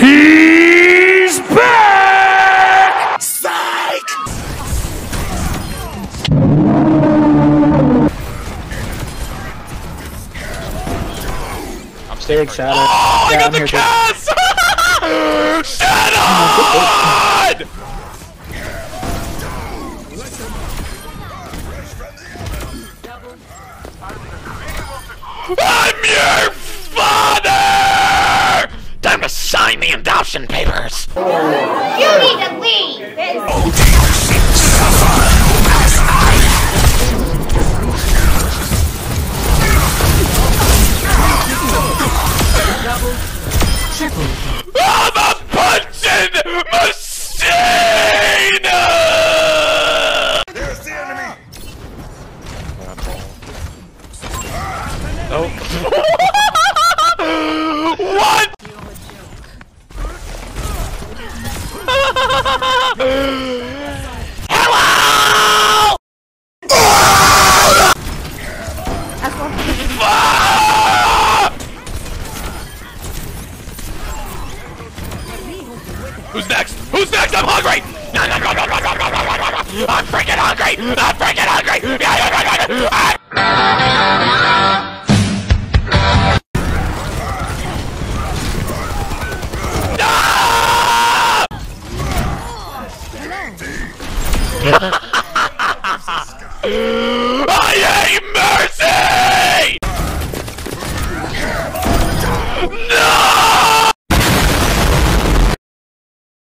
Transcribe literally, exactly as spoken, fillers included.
He's back! Psych! I'm staring Shadow. Oh, yeah, I got I'm the here, cast! Shadow! I'm your father! Time to sign the adoption papers! You need to leave! I'm a punching machine! There's the enemy! Oh. What? Hello! Who's next? Who's next? I'm hungry! I'm freaking hungry! I'm freaking hungry! I hate mercy! No!